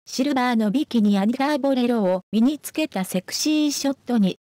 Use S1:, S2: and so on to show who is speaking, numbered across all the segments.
S1: シルバーのビキニアンダーボレロを身につけたセクシーショットに。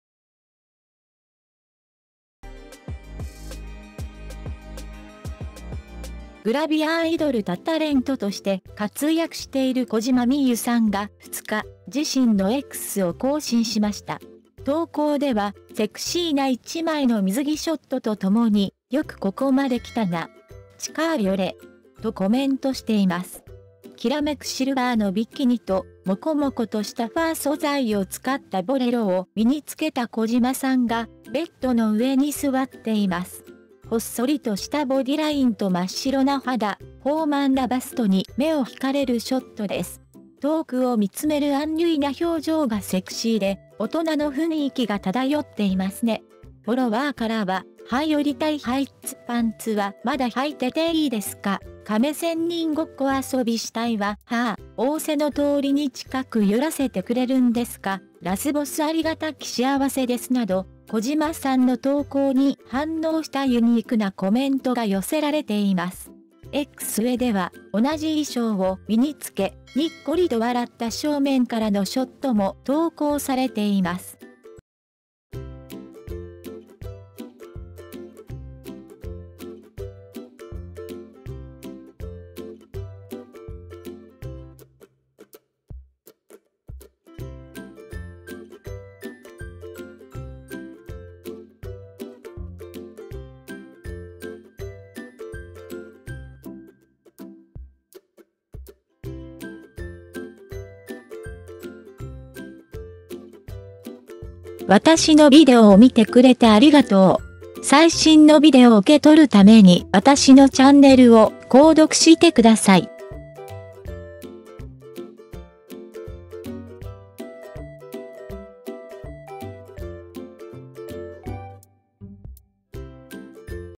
S1: グラビアアイドルタレントとして活躍している小島美優さんが2日、自身の X を更新しました。投稿では、セクシーな1枚の水着ショットとともに、よくここまで来たな。近寄れ。とコメントしています。きらめくシルバーのビキニと、もこもことしたファー素材を使ったボレロを身につけた小島さんが、ベッドの上に座っています。ほっそりとしたボディラインと真っ白な肌、豊満なバストに目を惹かれるショットです。遠くを見つめるアンニュイな表情がセクシーで、大人の雰囲気が漂っていますね。フォロワーからは、寄りたいハイツパンツはまだ履いてていいですか？亀仙人ごっこ遊びしたいわ。仰せの通りに近く寄らせてくれるんですか？ラスボスありがたき幸せですなど、小島さんの投稿に反応したユニークなコメントが寄せられています。X 上では同じ衣装を身につけ、にっこりと笑った正面からのショットも投稿されています。私のビデオを見てくれてありがとう。最新のビデオを受け取るために私のチャンネルを購読してください。